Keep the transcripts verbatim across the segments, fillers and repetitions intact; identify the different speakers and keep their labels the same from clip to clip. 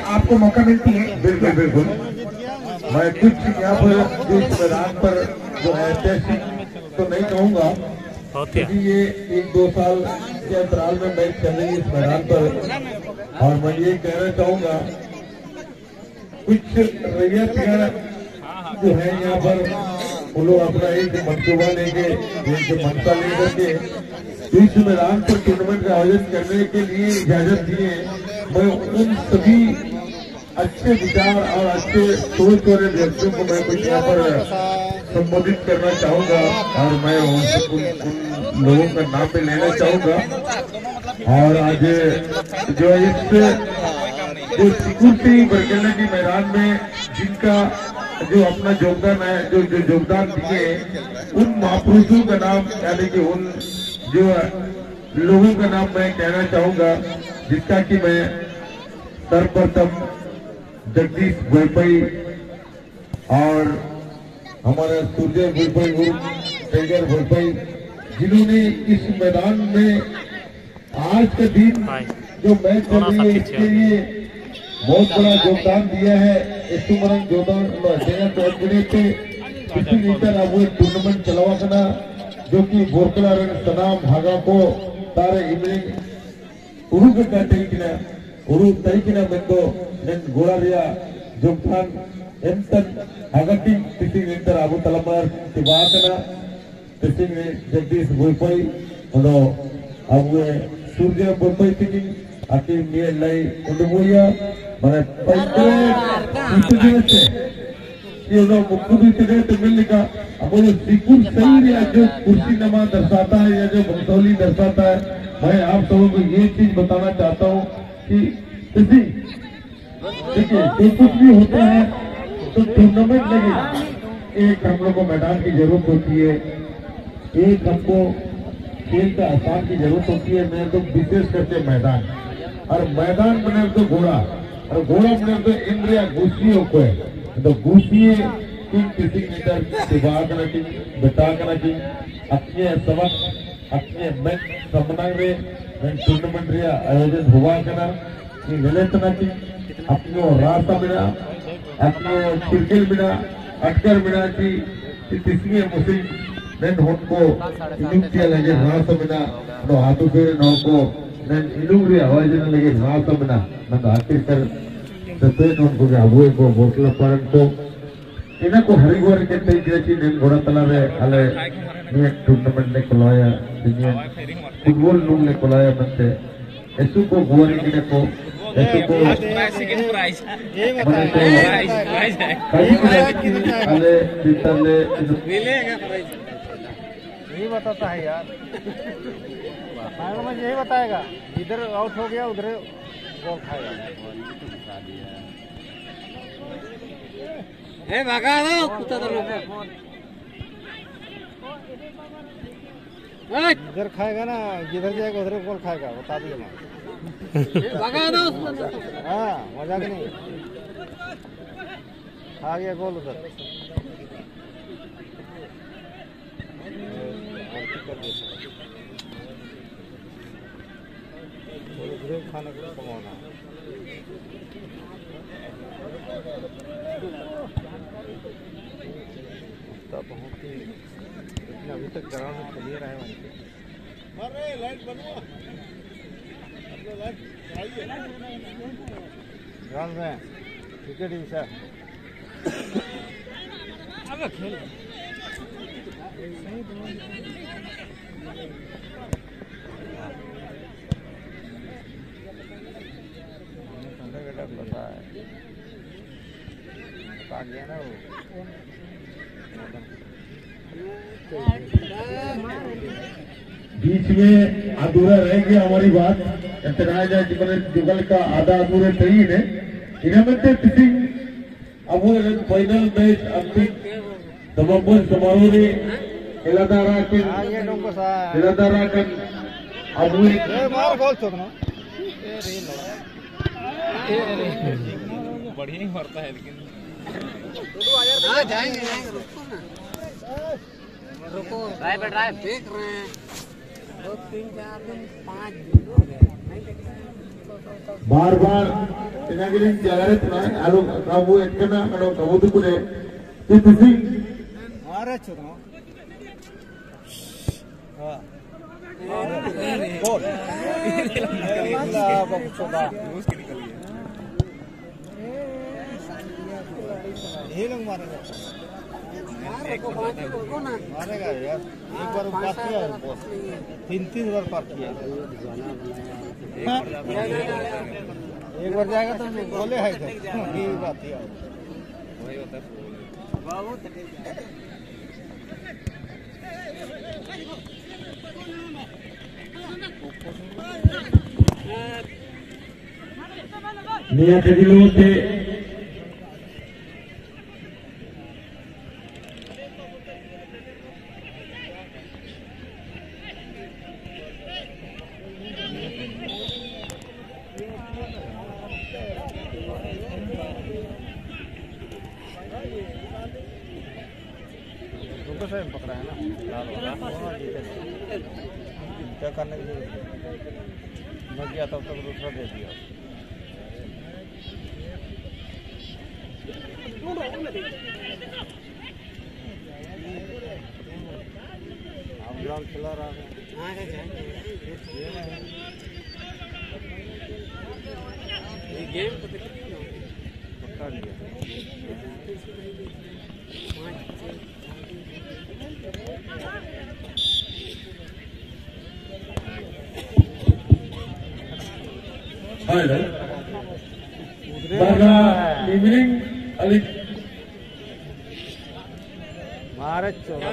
Speaker 1: आपको मौका मिलती है।
Speaker 2: बिल्कुल बिल्कुल। मैं कुछ यहाँ पर जो इस मैदान पर जो है ऐतिहासिक तो नहीं कहूँगा, क्योंकि ये एक दो साल के अंतराल में मैच चल रही है इस मैदान पर, और मैं ये कहना चाहूँगा कुछ रैयतगण जो है यहाँ पर वो लोग अपना एक मंसूबा लेके एक मंशा लेकर के इस मैदान पर टूर्नामेंट का आयोजन करने के लिए इजाजत दिए। मैं उन सभी अच्छे विचार और अच्छे सोच वाले व्यक्तियों को मैं कुछ यहाँ पर संबोधित करना चाहूँगा, और मैं उन, उन, उन लोगों का नाम भी लेना चाहूँगा। और आज जो इस जो सिक्योरिटी बरकरने के मैदान में जिनका जो अपना योगदान है, जो जो योगदान दिए, उन महापुरुषों का नाम यानी कि उन जो लोगों का नाम मैं कहना चाहूँगा, जिसका कि मैं सर्वप्रथम जगदीश भोईपई और हमारा सूर्य भोईपई और टाइगर भोईपई, जिन्होंने इस मैदान में आज के दिन जो मैच चल रही है इसके लिए बहुत बड़ा योगदान दिया है। इस योगदान किसी लीटर अब वो टूर्नामेंट चलावा करना जो कि बोरकला रन सनाम भागा को तारे इवनिंग उरु का तरीकिना उरु तरीकिना बंदो नन गोड़ारिया जोगदान एंतन अगटी किसी लीटर अब तलमार तिबाकना किसी जगदीश भोईपई और अब वे सूर्य भोईपई थी आखिर में लाई उन्मुया मैंने पंद्रह से ये लोग मुख्य चले तो मिलने का अब वो सिकुर सही है जो कुर्सी नमा दर्शाता है या जो बंसौली दर्शाता है। मैं आप सबों को ये चीज बताना चाहता हूँ कि किसी देखिए जो कुछ भी होता है तो टूर्नामेंट लगे, एक हम लोग को मैदान की जरूरत होती है, एक हमको खेल का आसान की जरूरत होती है। मैं तो विशेष करके मैदान और मैदान बने तो घोड़ा और घोड़ा बने तो इंद्रिया घुसियों को है तो घुसिए कि किसी मीटर दिमाग करना की बता करना की अपने सबक अपने मैच संबंध में टूर्नामेंट रे आयोजन हुआ करना कि निलेतना की अपनो रास्ता बिना अपनो क्रिकेट बिना अटकर बिना की किसी मुस्लिम नन हमको इनुक्तिया लगे रास्ता बिना नो हाथों फेरे नौ को नन इनुग्री आयोजन लगे रास्ता बिना नन आखिर कर तत्वे उनको अबुए को बोटला परन को इना को हरिगोर के तई ग्रेची नन घोड़ा तला रे अले ने टूर्नामेंट ने कोलाया दुनिया फुटबॉल लोग ने कोलाया बनते ऐसु को गोरी के को ऐसु को
Speaker 3: सेकंड प्राइस ये
Speaker 2: बता प्राइस है अले पितले
Speaker 3: मिलेगा प्राइस यही बताता है यार फाइनल में यही बताएगा इधर आउट हो गया उधर गोल खाएगा। ए भागा दो कुत्ता तो लोग इधर खाएगा ना, जिधर जाएगा उधर गोल खाएगा, बता दिए मैं भागा दो। हाँ मजाक नहीं, खा गया गोल उधर खाने को कमाना बहुत ही लेकिन अभी तक ग्राउंड में चल ही रहा है वहीं पे। अरे लाइट बनवा ग्राउंड में क्रिकेट ही सर अब खेल पता है बता गया ना वो
Speaker 2: बीच में अधूरा रह गया हमारी बात इतना जुगल का आधा अधूरे तरी ने इनमें किसी अब फाइनल मैच अंतिम समापन समारोह ने इलादारा के इलादारा का अब
Speaker 3: मार गोल छोड़ना बढ़िया ही मरता है लेकिन हाँ जाएंगे जाएंगे रुको ना रुको ड्राइव ड्राइव देख रहे हैं दो तीन चार दिन पाँच दिन हो गए नहीं देख रहे हैं
Speaker 2: बार बार इनागिरिंग जगह ना आलो काबू इतना करो काबू तो कुछ ये तुसी
Speaker 3: मारे चुनो हाँ गोल इला बहुत चौड़ा ये लोग मारेगा मारेगा यार एक बार पार किया है बॉस तीन तीन बार पार किया है एक बार जाएगा तो बोले है ये बात ही वही होता है
Speaker 2: निया कजिलो से
Speaker 3: तुमको सही पकड़ा है ना क्या करने की जरूरत मैं गया तब तक दूसरा दे दिया आप ग्राउंड खिला रहा है ये गेम तो पक्का लिया
Speaker 2: इवनिंग अली
Speaker 3: मारे चौदह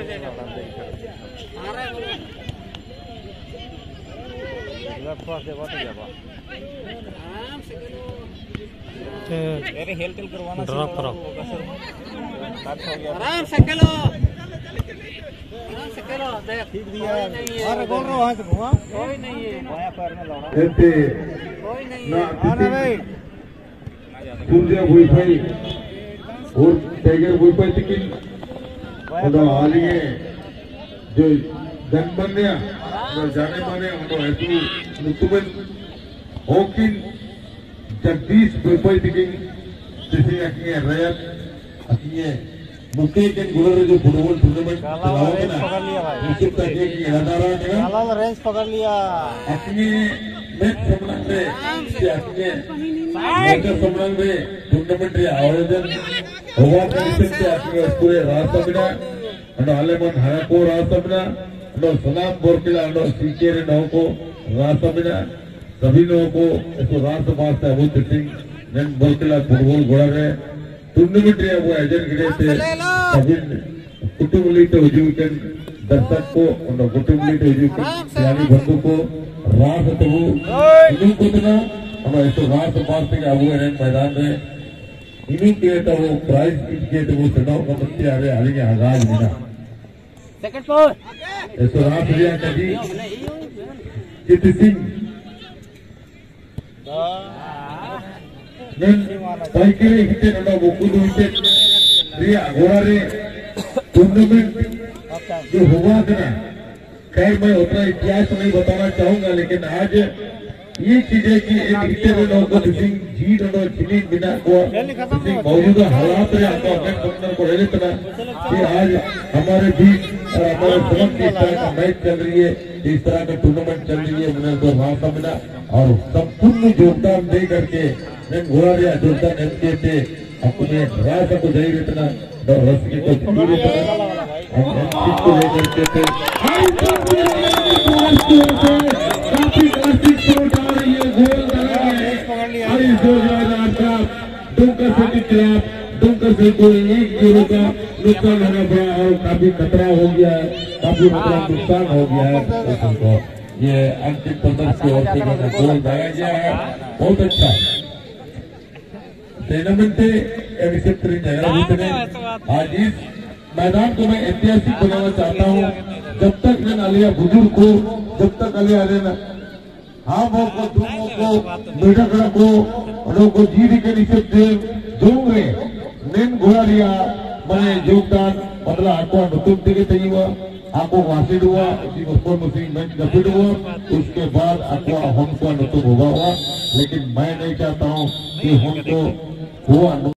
Speaker 3: तेरे हेल टेल करवाना ड्रॉप करो आराम से खेलो आराम से खेलो ठीक दिया अरे बोल रहा वहां से घुमा कोई नहीं है वहां पैर में लौड़ा कोई नहीं है आना भाई
Speaker 2: सूर्य वाईफाई और टाइगर वाईफाई तकिन और आलिए जो जनबन्या जो जाने माने उनको ऐसे मुतुबन होकिन जगदीश वाईफाई तकिन जैसे अकिए रयत अकिए मुके के गुलर जो फुटबॉल टूर्नामेंट चलाओगे ना उसके तक एक हजारा ने
Speaker 3: काला रेंज पकड़ लिया
Speaker 2: अकिए मैच संबंध में कि अकिए मैच संबंध में टूर्नामेंट रे आयोजन हुआ कनेक्शन से अकिए पूरे रास्ता बिना अंडो आलेमन हराको रास्ता बिना अंडो सनाम बोरकिला अंडो सीके रे नो को रास्ता बिना सभी लोगों को इसको रास्ता वास्ता वो सिंह नन बोरकिला फुटबॉल गोड़ा रे टूर्नामेंट रे वो एजेंट गिरे थे सभी कुटुंबली तो हुजूकन दर्शक को और कुटुंबली तो हुजूकन यानी बंधु को रास तो वो इन्हीं को तो ना हम ऐसे रास वास्ते के आबू हैं मैदान में इन्हीं के तो वो प्राइज के तो वो चुनाव का बच्चे आ रहे हाल के आगाज बिना
Speaker 3: सेकंड फ्लोर
Speaker 2: ऐसे रास रिया कभी चित सिंह पाइकरे हिते नंदा बुकुदु हिते रिया घोड़ा रे टूर्नामेंट जो हुआ था ना खैर मैं उतना इतिहास नहीं बताना चाहूंगा लेकिन आज ये चीजें कि एक हिते में लोगों को सिंह जीत और चिनी बिना को सिंह मौजूदा हालात रे आपको अपने कंपनी को ले लेता कि आज हमारे बीच और हमारे समझ की तरह का मैच चल रही है इस तरह का टूर्नामेंट चल रही है मैंने तो रास्ता मिला और संपूर्ण योगदान दे करके मैं घोड़ा रिया योगदान एमके से अपने रास्ता को दे इतना रस की को पूरी तरह हम एमसी को लेकर के थे काफी क्लासिक शॉट आ रही है गोल लगा है हरी जोरदार का डुंकर से के खिलाफ डुंकर से को एक जीरो का नुकसान होना पड़ा और काफी खतरा हो गया है काफी मतलब नुकसान हो गया है तो ये अंतिम प्रदर्शन की ओर से गोल लगाया गया है बहुत अच्छा टूर्नामेंट विचित्र आज इस मैदान को मैं ऐतिहासिक बनाना चाहता हूँ जब तक मैं अलिया बुजुर्ग को जब तक अलिया लेना हाँ वो को दोनों को मेढकड़ा को लोगों को जीरी के नीचे देव जोंगे नेन घोड़ा लिया मैंने योगदान मतलब आपको नुतुम दिखे चाहिए aku wasit dua si उसको मुस्लिम मैच नफिट हुआ उसके बाद aku हमको अनुतुप होगा हुआ लेकिन मैं नहीं चाहता हूँ कि हमको हुआ